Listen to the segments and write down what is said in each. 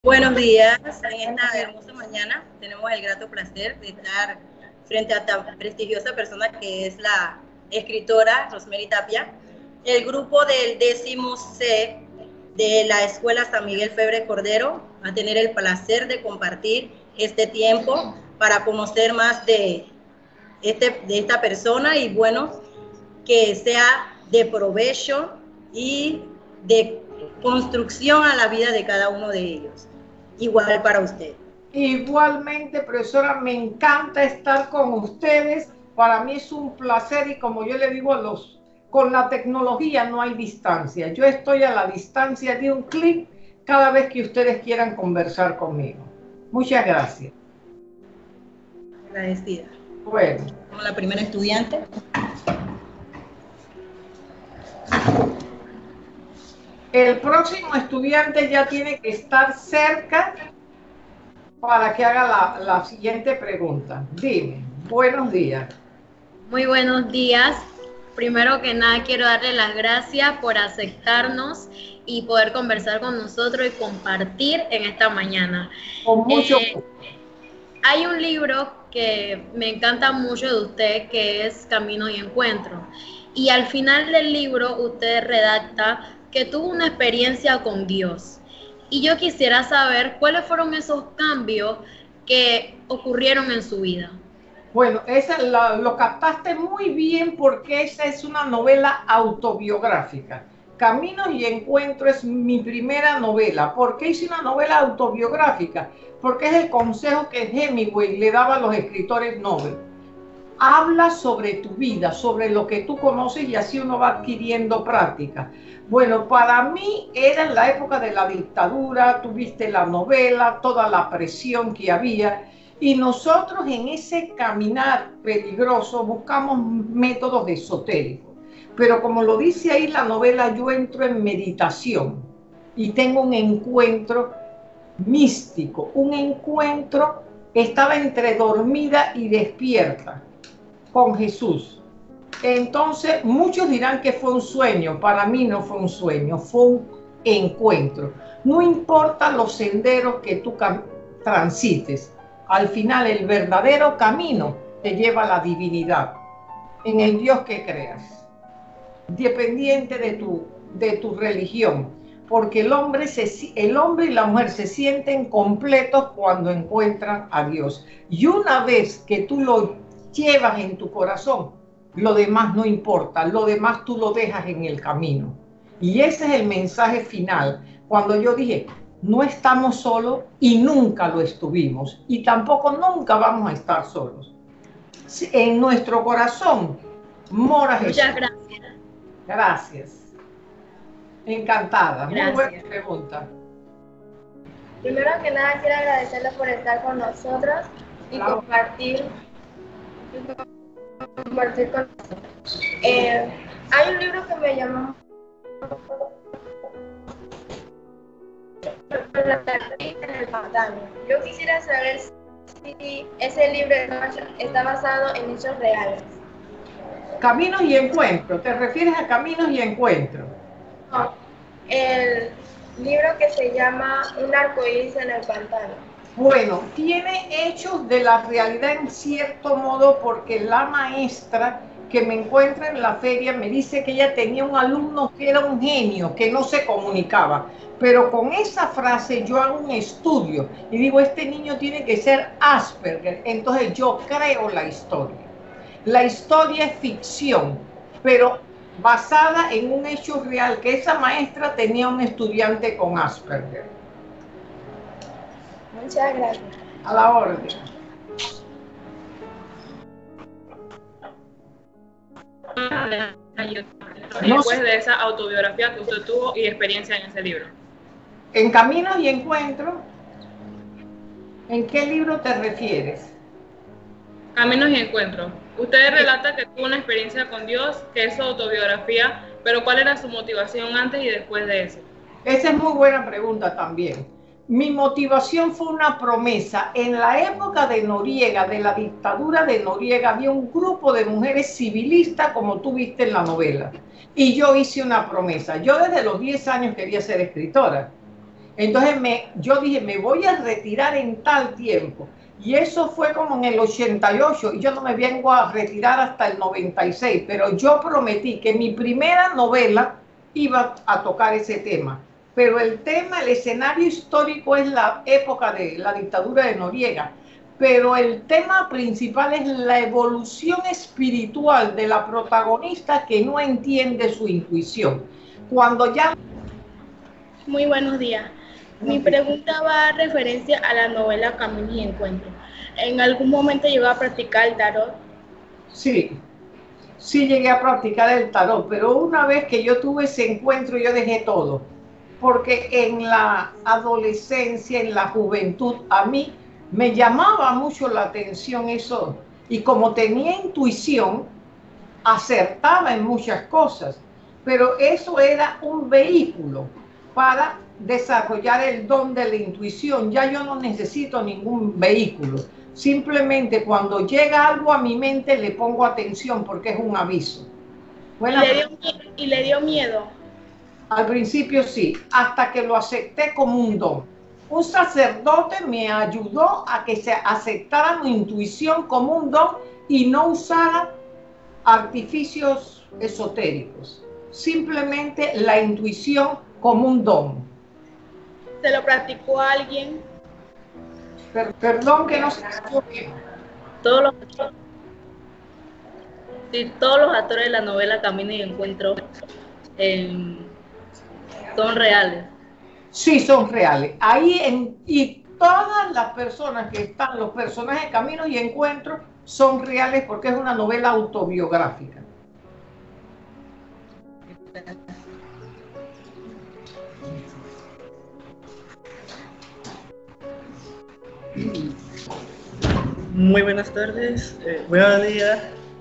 Buenos días, en esta hermosa mañana tenemos el grato placer de estar frente a tan prestigiosa persona que es la escritora Rosemary Tapia. El grupo del 10C de la Escuela San Miguel Febre Cordero va a tener el placer de compartir este tiempo para conocer más de esta persona y bueno, que sea de provecho y de construcción a la vida de cada uno de ellos. Igual para usted. Igualmente, profesora, me encanta estar con ustedes. Para mí es un placer y como yo le digo con la tecnología no hay distancia. Yo estoy a la distancia de un clic cada vez que ustedes quieran conversar conmigo. Muchas gracias. Agradecida. Bueno. Como la primera estudiante. El próximo estudiante ya tiene que estar cerca para que haga la siguiente pregunta. Dime, buenos días. Muy buenos días. Primero que nada quiero darle las gracias por aceptarnos y poder conversar con nosotros y compartir en esta mañana. Con mucho gusto. Hay un libro que me encanta mucho de usted que es Camino y Encuentro. Y al final del libro usted redacta que tuvo una experiencia con Dios. Y yo quisiera saber cuáles fueron esos cambios que ocurrieron en su vida. Bueno, lo captaste muy bien porque esa es una novela autobiográfica. Caminos y Encuentro es mi primera novela. ¿Por qué hice una novela autobiográfica? Porque es el consejo que Hemingway le daba a los escritores Nobel. Habla sobre tu vida, sobre lo que tú conoces y así uno va adquiriendo práctica. Bueno, para mí era en la época de la dictadura, tuviste la novela, toda la presión que había. Y nosotros en ese caminar peligroso buscamos métodos esotéricos. Pero como lo dice ahí la novela, yo entro en meditación y tengo un encuentro místico, un encuentro, estaba entre dormida y despierta con Jesús. Entonces muchos dirán que fue un sueño, para mí no fue un sueño, fue un encuentro. No importa los senderos que tú transites, al final el verdadero camino te lleva a la divinidad, en el Dios que creas, dependiente de tu religión, porque el hombre y la mujer se sienten completos cuando encuentran a Dios. Y una vez que tú lo llevas en tu corazón, lo demás no importa, lo demás tú lo dejas en el camino. Y ese es el mensaje final, cuando yo dije, no estamos solos y nunca lo estuvimos y tampoco nunca vamos a estar solos. En nuestro corazón mora Jesús. Muchas gracias. Gracias. Encantada. Gracias. Muy buena pregunta. Primero que nada quiero agradecerles por estar con nosotros y compartir con nosotros. Hay un libro que me llamó en el pantano. Yo quisiera saber si ese libro está basado en hechos reales. Caminos y Encuentro. ¿Te refieres a Caminos y Encuentro? No, el libro que se llama Un arcoíris en el pantano. Bueno, tiene hechos de la realidad en cierto modo porque la maestra que me encuentra en la feria me dice que ella tenía un alumno que era un genio, que no se comunicaba. Pero con esa frase yo hago un estudio y digo, este niño tiene que ser Asperger. Entonces yo creo la historia. La historia es ficción, pero basada en un hecho real, que esa maestra tenía un estudiante con Asperger. Muchas gracias. A la orden. Después de esa autobiografía que usted tuvo y experiencia en ese libro. En Caminos y Encuentro, ¿en qué libro te refieres? Caminos y Encuentro. Usted relata que tuvo una experiencia con Dios, que es su autobiografía, pero ¿cuál era su motivación antes y después de eso? Esa es muy buena pregunta también. Mi motivación fue una promesa. En la época de Noriega, de la dictadura de Noriega, había un grupo de mujeres civilistas, como tú viste en la novela. Y yo hice una promesa. Yo desde los 10 años quería ser escritora. Entonces yo dije, me voy a retirar en tal tiempo. Y eso fue como en el 88 y yo no me vengo a retirar hasta el 96, pero yo prometí que mi primera novela iba a tocar ese tema. Pero el tema, el escenario histórico es la época de la dictadura de Noriega, pero el tema principal es la evolución espiritual de la protagonista que no entiende su intuición. Cuando ya... Muy buenos días. Mi pregunta va a referencia a la novela Caminos y Encuentros. ¿En algún momento llegó a practicar el tarot? Sí, sí llegué a practicar el tarot, pero una vez que yo tuve ese encuentro yo dejé todo, porque en la adolescencia, en la juventud, a mí me llamaba mucho la atención eso, y como tenía intuición, acertaba en muchas cosas, pero eso era un vehículo para desarrollar el don de la intuición. Ya yo no necesito ningún vehículo. Simplemente cuando llega algo a mi mente le pongo atención porque es un aviso. ¿Y le dio miedo? Al principio sí, hasta que lo acepté como un don. Un sacerdote me ayudó a que se aceptara mi intuición como un don y no usara artificios esotéricos. Simplemente la intuición como un don. ¿Se lo practicó a alguien? Perdón que no se escuche. Todos los actores de la novela Camino y Encuentro son reales. Sí, son reales. Y todas las personas que están, los personajes de Caminos y Encuentros, son reales porque es una novela autobiográfica. Muy buenas tardes, buenos días.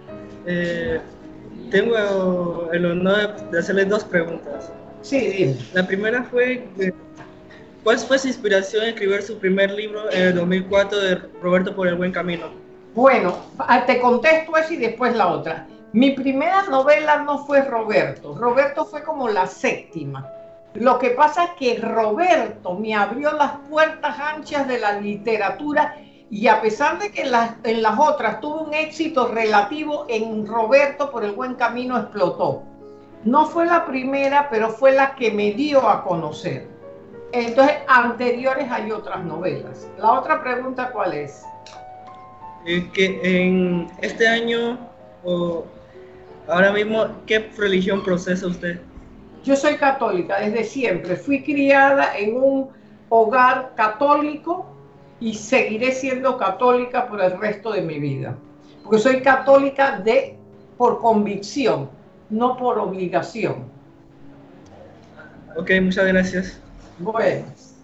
Tengo el honor de hacerles dos preguntas. Sí, dime. La primera fue, ¿cuál fue su inspiración en escribir su primer libro en el 2004 de Roberto por el Buen Camino? Bueno, te contesto eso y después la otra. Mi primera novela no fue Roberto. Roberto fue como la séptima. Lo que pasa es que Roberto me abrió las puertas anchas de la literatura y a pesar de que en las otras tuvo un éxito relativo, en Roberto por el Buen Camino explotó. No fue la primera, pero fue la que me dio a conocer. Entonces, anteriores hay otras novelas. La otra pregunta, ¿cuál es? Que en este año o ahora mismo, ¿qué religión profesa usted? Yo soy católica desde siempre. Fui criada en un hogar católico y seguiré siendo católica por el resto de mi vida. Porque soy católica por convicción, no por obligación. Ok, muchas gracias. Bueno.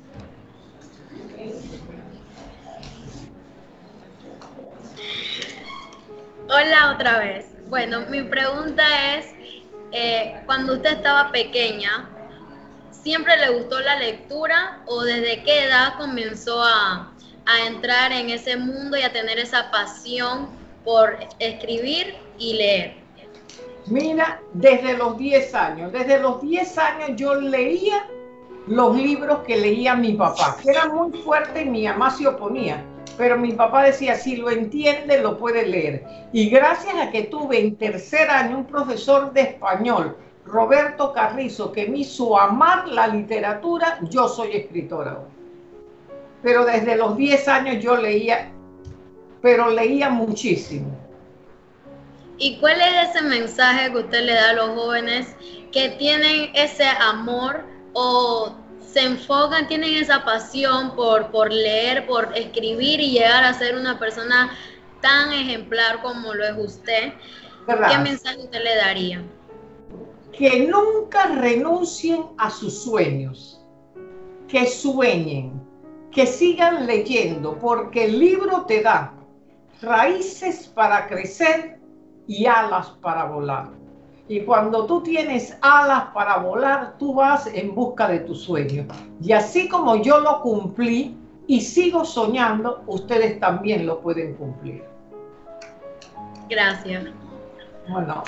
Hola otra vez. Bueno, mi pregunta es, cuando usted estaba pequeña, ¿siempre le gustó la lectura o desde qué edad comenzó a entrar en ese mundo y a tener esa pasión por escribir y leer? Mira, desde los 10 años. Desde los 10 años yo leía los libros que leía mi papá, que era muy fuerte y mi mamá se oponía. Pero mi papá decía, si lo entiende, lo puede leer. Y gracias a que tuve en tercer año un profesor de español, Roberto Carrizo, que me hizo amar la literatura, yo soy escritora hoy. Pero desde los 10 años yo leía, pero leía muchísimo. ¿Y cuál es ese mensaje que usted le da a los jóvenes que tienen ese amor o se enfocan, tienen esa pasión por leer, por escribir y llegar a ser una persona tan ejemplar como lo es usted? ¿Verdad? ¿Qué mensaje usted le daría? Que nunca renuncien a sus sueños, que sueñen, que sigan leyendo, porque el libro te da raíces para crecer y alas para volar. Y cuando tú tienes alas para volar, tú vas en busca de tu sueño. Y así como yo lo cumplí y sigo soñando, ustedes también lo pueden cumplir. Gracias. Bueno.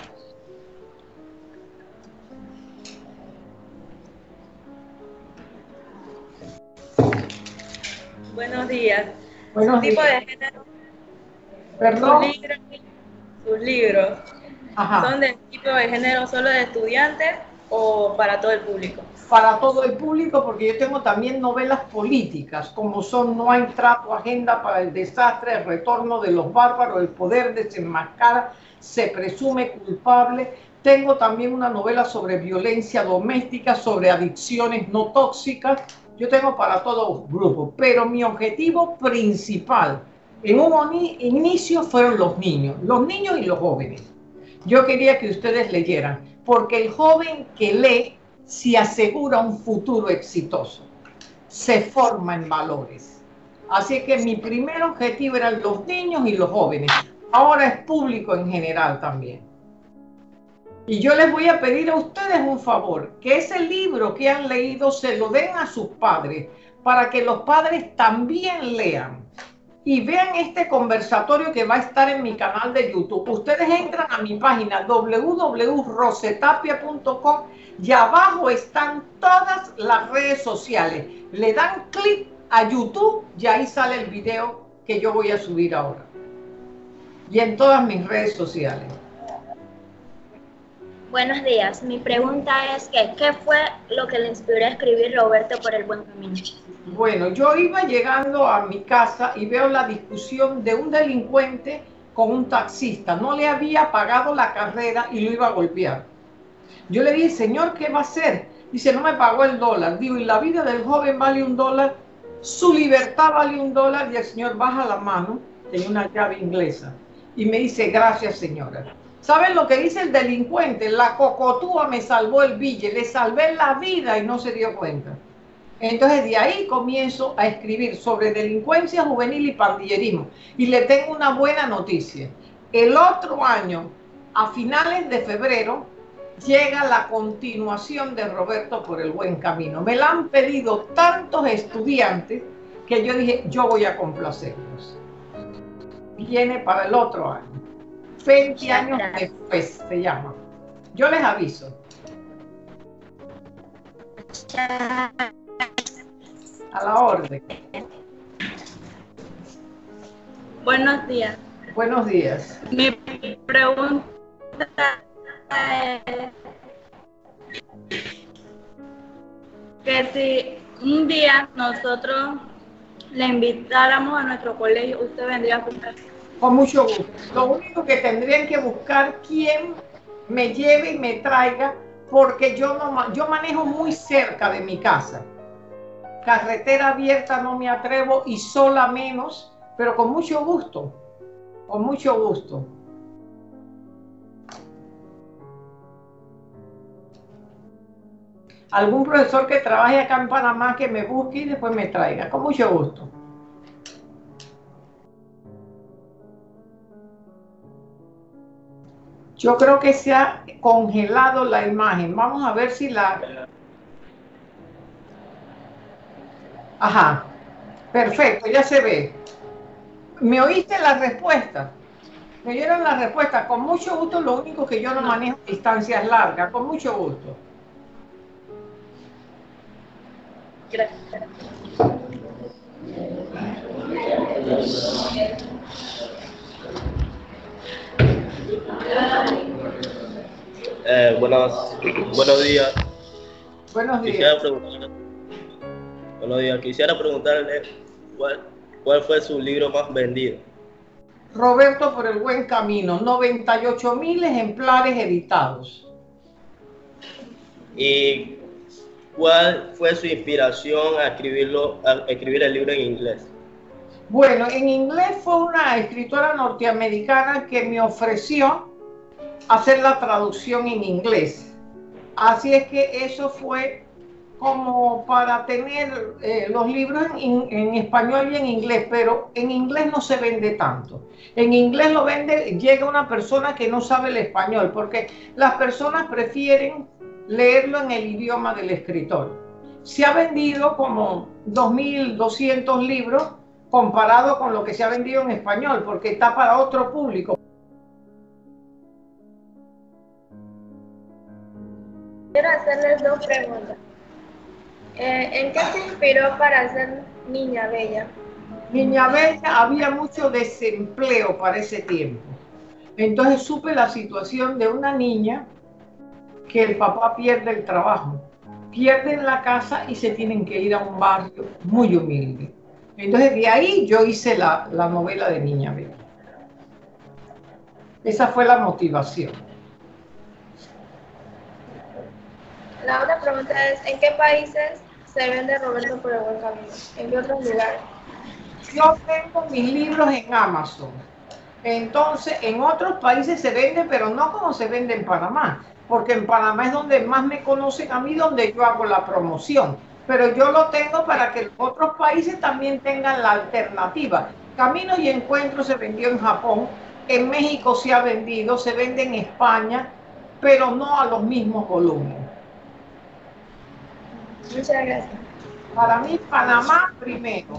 Buenos días. Buenos Su tipo días. de género, Perdón. sus libros, Ajá. ¿son del tipo de género solo de estudiantes o para todo el público? Para todo el público, porque yo tengo también novelas políticas, como son No hay trato, Agenda para el desastre, El retorno de los bárbaros, El poder desenmascara, Se presume culpable. Tengo también una novela sobre violencia doméstica, sobre adicciones no tóxicas. Yo tengo para todos los grupos, pero mi objetivo principal en un inicio fueron los niños y los jóvenes. Yo quería que ustedes leyeran, porque el joven que lee se asegura un futuro exitoso, se forma en valores. Así que mi primer objetivo eran los niños y los jóvenes. Ahora es público en general también. Y yo les voy a pedir a ustedes un favor, que ese libro que han leído se lo den a sus padres, para que los padres también lean. Y vean este conversatorio que va a estar en mi canal de YouTube. Ustedes entran a mi página www.rosetapia.com y abajo están todas las redes sociales. Le dan clic a YouTube y ahí sale el video que yo voy a subir ahora. Y en todas mis redes sociales. Buenos días. Mi pregunta es que, ¿qué fue lo que le inspiró a escribir Roberto por el buen camino? Bueno, yo iba llegando a mi casa y veo la discusión de un delincuente con un taxista. No le había pagado la carrera y lo iba a golpear. Yo le dije, señor, ¿qué va a hacer? Dice, no me pagó el dólar. Digo, ¿y la vida del joven vale $1? Su libertad vale $1. Y el señor baja la mano, tenía una llave inglesa, y me dice, gracias, señora. ¿Saben lo que dice el delincuente? La cocotúa me salvó el billete, le salvé la vida y no se dio cuenta. Entonces de ahí comienzo a escribir sobre delincuencia juvenil y pandillerismo. Y le tengo una buena noticia. El otro año, a finales de febrero, llega la continuación de Roberto por el buen camino. Me la han pedido tantos estudiantes que yo dije, yo voy a complacerlos. Viene para el otro año. 20 años después se llama. Yo les aviso. A la orden. Buenos días. Buenos días. Mi pregunta es que si un día nosotros le invitáramos a nuestro colegio, ¿usted vendría a buscar? Con mucho gusto. Lo único que tendrían que buscar quien me lleve y me traiga, porque yo manejo muy cerca de mi casa. Carretera abierta no me atrevo y sola menos, pero con mucho gusto. Con mucho gusto. Algún profesor que trabaje acá en Panamá que me busque y después me traiga. Con mucho gusto. Yo creo que se ha congelado la imagen. Vamos a ver si la... Ajá. Perfecto, ya se ve. ¿Me oíste la respuesta? ¿Me oyeron la respuesta? Con mucho gusto, lo único que yo no manejo distancias largas. Con mucho gusto. Gracias. Buenos días. Buenos días. Quisiera preguntarle cuál fue su libro más vendido. Roberto por el buen camino, 98.000 ejemplares editados. ¿Y cuál fue su inspiración a escribir el libro en inglés? Bueno, en inglés fue una escritora norteamericana que me ofreció hacer la traducción en inglés. Así es que eso fue como para tener los libros en español y en inglés, pero en inglés no se vende tanto. En inglés llega una persona que no sabe el español, porque las personas prefieren leerlo en el idioma del escritor. Se ha vendido como 2.200 libros comparado con lo que se ha vendido en español, porque está para otro público. Quiero hacerles dos preguntas. ¿En qué se inspiró para hacer Niña Bella. Niña Bella, había mucho desempleo para ese tiempo. Entonces supe la situación de una niña que el papá pierde el trabajo, pierden la casa y se tienen que ir a un barrio muy humilde. Entonces de ahí yo hice la novela de Niña Bella. Esa fue la motivación. La otra pregunta es, ¿en qué países se vende Roberto por el buen camino? ¿En qué otros lugares? Yo tengo mis libros en Amazon. Entonces, en otros países se vende, pero no como se vende en Panamá, porque en Panamá es donde más me conocen a mí, donde yo hago la promoción. Pero yo lo tengo para que otros países también tengan la alternativa. Caminos y Encuentros se vendió en Japón, en México se ha vendido, se vende en España, pero no a los mismos volúmenes. Muchas gracias. Para mí, Panamá primero.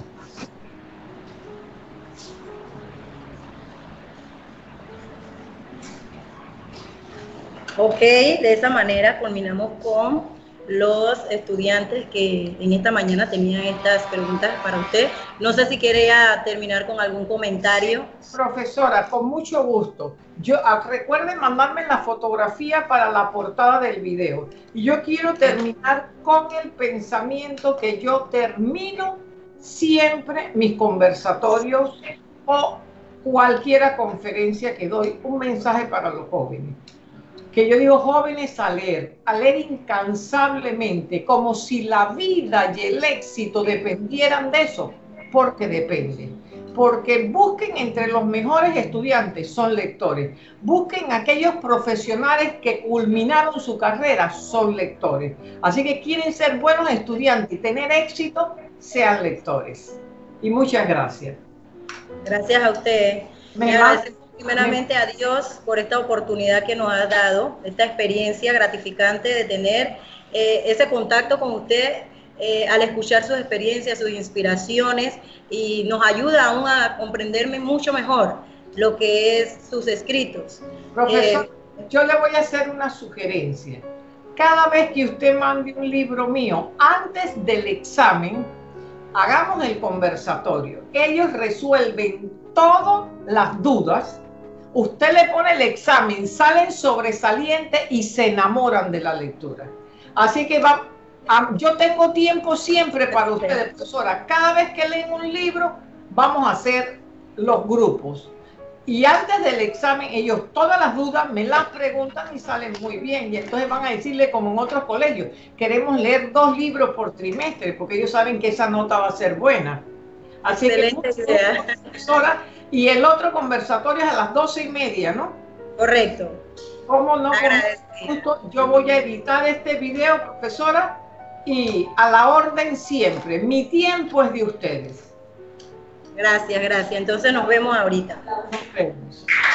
Ok, de esa manera culminamos con los estudiantes que en esta mañana tenían estas preguntas para usted. No sé si quería terminar con algún comentario. Profesora, con mucho gusto. Recuerden mandarme la fotografía para la portada del video. Y yo quiero terminar con el pensamiento que yo termino siempre mis conversatorios o cualquier conferencia que doy, un mensaje para los jóvenes. Que yo digo, jóvenes, a leer incansablemente, como si la vida y el éxito dependieran de eso, porque depende. Porque busquen entre los mejores estudiantes, son lectores. Busquen aquellos profesionales que culminaron su carrera, son lectores. Así que quieren ser buenos estudiantes y tener éxito, sean lectores. Y muchas gracias. Gracias a usted. Me agradecemos primeramente a Dios por esta oportunidad que nos ha dado, esta experiencia gratificante de tener ese contacto con usted al escuchar sus experiencias, sus inspiraciones, y nos ayuda aún a comprenderme mucho mejor lo que es sus escritos. Profesor, yo le voy a hacer una sugerencia. Cada vez que usted mande un libro mío, antes del examen, hagamos el conversatorio. Ellos resuelven todas las dudas. Usted le pone el examen, salen sobresalientes y se enamoran de la lectura. Así que yo tengo tiempo siempre para ustedes, profesora. Cada vez que leen un libro, vamos a hacer los grupos. Y antes del examen, ellos todas las dudas me las preguntan y salen muy bien. Y entonces van a decirle, como en otros colegios, queremos leer 2 libros por trimestre, porque ellos saben que esa nota va a ser buena. Así excelente que, idea. Profesora, y el otro conversatorio es a las 12:30, ¿no? Correcto. ¿Cómo no? Yo voy a editar este video, profesora, y a la orden siempre. Mi tiempo es de ustedes. Gracias, gracias. Entonces nos vemos ahorita. Nos vemos.